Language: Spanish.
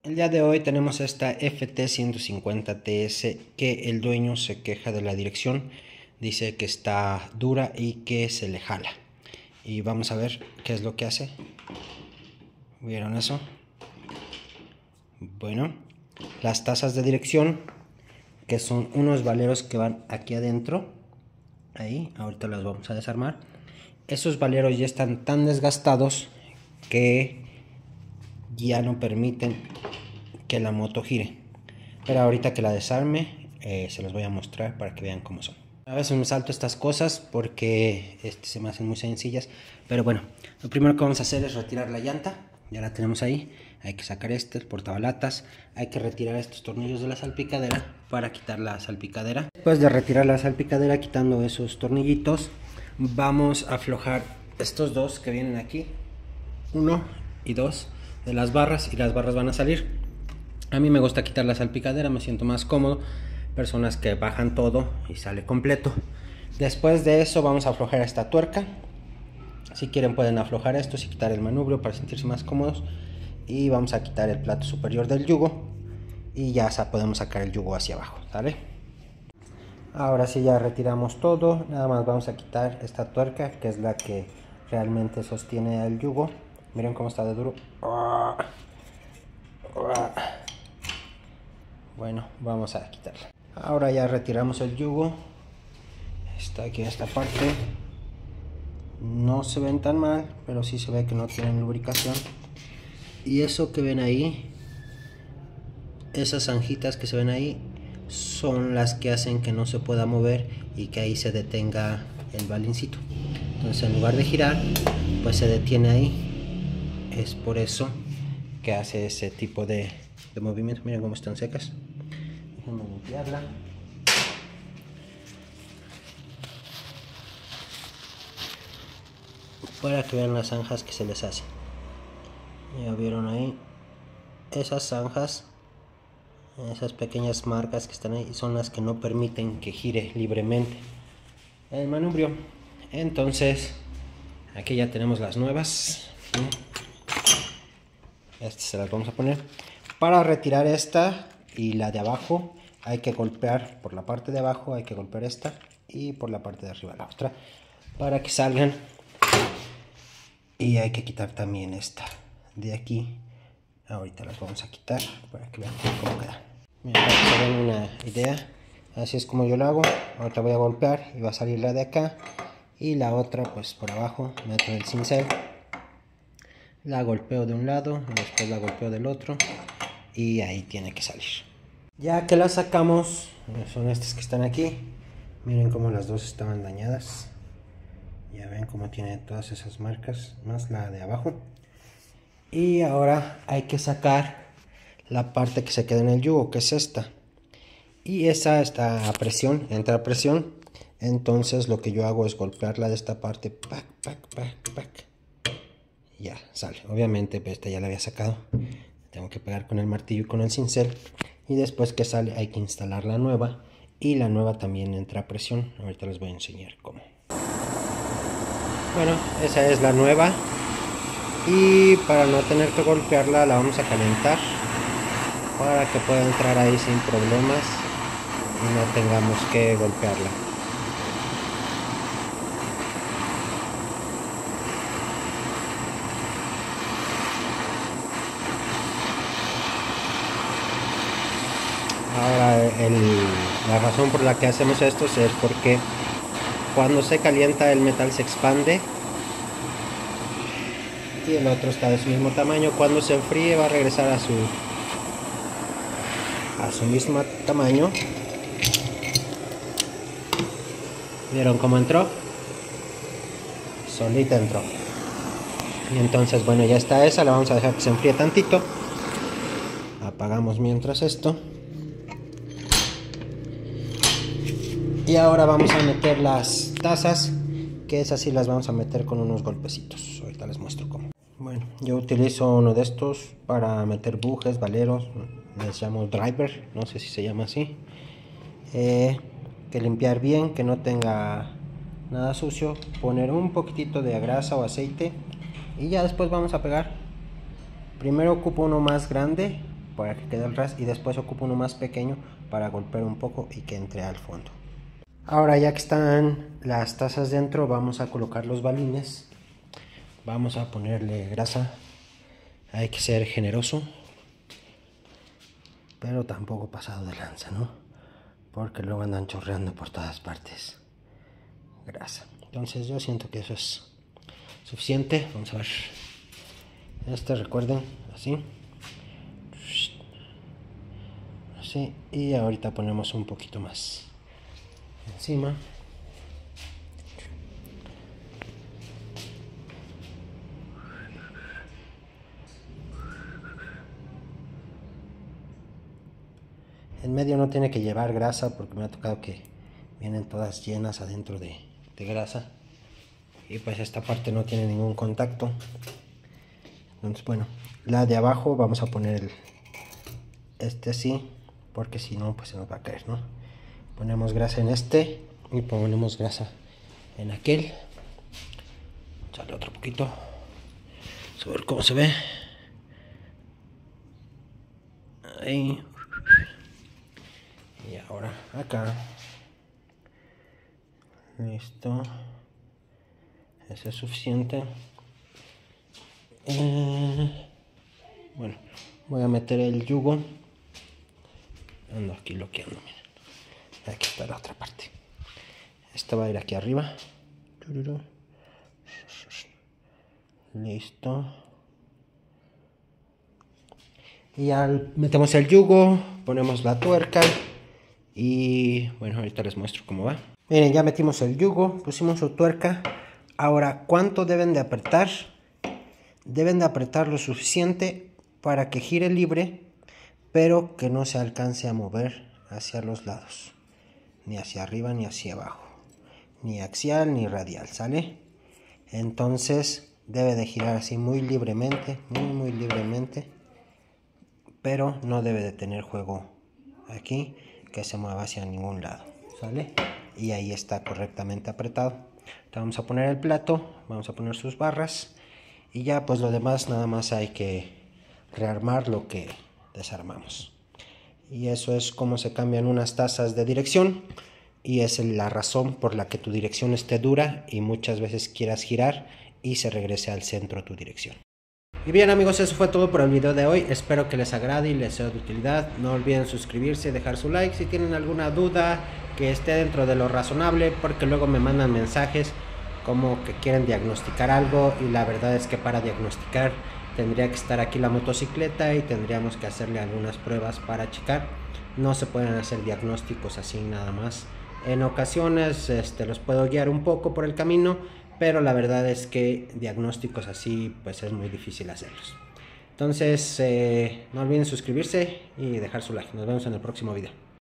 El día de hoy tenemos esta FT150TS que el dueño se queja de la dirección, dice que está dura y que se le jala. Y vamos a ver qué es lo que hace. ¿Vieron eso? Bueno, las tazas de dirección, que son unos valeros que van aquí adentro, ahí, ahorita las vamos a desarmar. Esos valeros ya están tan desgastados que ya no permiten que la moto gire, pero ahorita que la desarme se los voy a mostrar para que vean cómo son. A veces me salto estas cosas porque se me hacen muy sencillas, pero bueno, lo primero que vamos a hacer es retirar la llanta. Ya la tenemos ahí, hay que sacar el portabalatas, hay que retirar estos tornillos de la salpicadera para quitar la salpicadera. Después de retirar la salpicadera, quitando esos tornillitos, vamos a aflojar estos dos que vienen aquí, 1 y 2 de las barras, y las barras van a salir. A mí me gusta quitar la salpicadera, me siento más cómodo. Personas que bajan todo y sale completo. Después de eso vamos a aflojar esta tuerca. Si quieren pueden aflojar esto y quitar el manubrio para sentirse más cómodos. Y vamos a quitar el plato superior del yugo. Y ya podemos sacar el yugo hacia abajo, ¿sale? Ahora sí ya retiramos todo. Nada más vamos a quitar esta tuerca, que es la que realmente sostiene el yugo. Miren cómo está de duro. Bueno, vamos a quitarla. Ahora ya retiramos el yugo. Está aquí esta parte. No se ven tan mal, pero sí se ve que no tienen lubricación. Y eso que ven ahí, esas zanjitas que se ven ahí, son las que hacen que no se pueda mover y que ahí se detenga el balincito. Entonces en lugar de girar, pues se detiene ahí. Es por eso que hace ese tipo de movimiento. Miren cómo están secas. Déjenme limpiarla. Para que vean las zanjas que se les hacen. Ya vieron ahí. Esas zanjas, esas pequeñas marcas que están ahí, son las que no permiten que gire libremente el manubrio. Entonces, aquí ya tenemos las nuevas. Estas se las vamos a poner. Para retirar esta y la de abajo, hay que golpear por la parte de abajo, hay que golpear esta y por la parte de arriba la otra para que salgan. Y hay que quitar también esta de aquí. Ahorita las vamos a quitar para que vean cómo queda. Mira, para que se den una idea, así es como yo lo hago. Ahorita voy a golpear y va a salir la de acá, y la otra pues por abajo meto el cincel, la golpeo de un lado, después la golpeo del otro y ahí tiene que salir. Ya que la sacamos, son estas que están aquí. Miren cómo las dos estaban dañadas. Ya ven cómo tiene todas esas marcas, más la de abajo. Y ahora hay que sacar la parte que se queda en el yugo, que es esta. Y esa está a presión, entra a presión. Entonces lo que yo hago es golpearla de esta parte, pac, pac, pac, pac. Ya sale. Obviamente pues esta ya la había sacado. Tengo que pegar con el martillo y con el cincel. Y después que sale hay que instalar la nueva. Y la nueva también entra a presión. Ahorita les voy a enseñar cómo. Bueno, esa es la nueva. Y para no tener que golpearla, la vamos a calentar para que pueda entrar ahí sin problemas y no tengamos que golpearla. Ahora la razón por la que hacemos esto es porque cuando se calienta el metal se expande y el otro está de su mismo tamaño. Cuando se enfríe va a regresar a su mismo tamaño. ¿Vieron cómo entró? Solita entró. Y entonces bueno, ya está esa, la vamos a dejar que se enfríe tantito. Apagamos mientras esto. Y ahora vamos a meter las tazas, que esas sí las vamos a meter con unos golpecitos. Ahorita les muestro cómo. Bueno, yo utilizo uno de estos para meter bujes, valeros, les llamo driver, no sé si se llama así. Que limpiar bien, que no tenga nada sucio, poner un poquitito de grasa o aceite y ya después vamos a pegar. Primero ocupo uno más grande para que quede el ras, y después ocupo uno más pequeño para golpear un poco y que entre al fondo. Ahora, ya que están las tazas dentro, vamos a colocar los balines. Vamos a ponerle grasa. Hay que ser generoso, pero tampoco pasado de lanza, ¿no? Porque luego andan chorreando por todas partes grasa. Entonces yo siento que eso es suficiente. Vamos a ver. Recuerden, así. Así. Y ahorita ponemos un poquito más encima. En medio no tiene que llevar grasa porque me ha tocado que vienen todas llenas adentro de grasa. Y pues esta parte no tiene ningún contacto. Entonces, bueno, la de abajo vamos a poner así, porque si no, pues se nos va a caer, ¿no? Ponemos grasa en y ponemos grasa en aquel. Sale otro poquito. Vamos a ver cómo se ve. Ahí. Y ahora acá. Listo. Eso es suficiente. Bueno, voy a meter el yugo. Ando aquí bloqueando, miren. Aquí está la otra parte. Esta va a ir aquí arriba. Listo. Y ya metemos el yugo, ponemos la tuerca y bueno, ahorita les muestro cómo va. Miren, ya metimos el yugo, pusimos su tuerca. Ahora, ¿cuánto deben de apretar? Deben de apretar lo suficiente para que gire libre, pero que no se alcance a mover hacia los lados, ni hacia arriba ni hacia abajo, ni axial ni radial, ¿sale? Entonces debe de girar así muy libremente, muy libremente, pero no debe de tener juego aquí que se mueva hacia ningún lado, ¿sale? Y ahí está correctamente apretado. Entonces vamos a poner el plato, vamos a poner sus barras y ya pues lo demás nada más hay que rearmar lo que desarmamos. Y eso es como se cambian unas tazas de dirección, y es la razón por la que tu dirección esté dura y muchas veces quieras girar y se regrese al centro tu dirección. Y bien amigos, eso fue todo por el video de hoy. Espero que les agrade y les sea de utilidad. No olviden suscribirse y dejar su like si tienen alguna duda que esté dentro de lo razonable, porque luego me mandan mensajes como que quieren diagnosticar algo y la verdad es que para diagnosticar tendría que estar aquí la motocicleta y tendríamos que hacerle algunas pruebas para checar. No se pueden hacer diagnósticos así nada más. En ocasiones los puedo guiar un poco por el camino, pero la verdad es que diagnósticos así pues es muy difícil hacerlos. Entonces no olviden suscribirse y dejar su like. Nos vemos en el próximo video.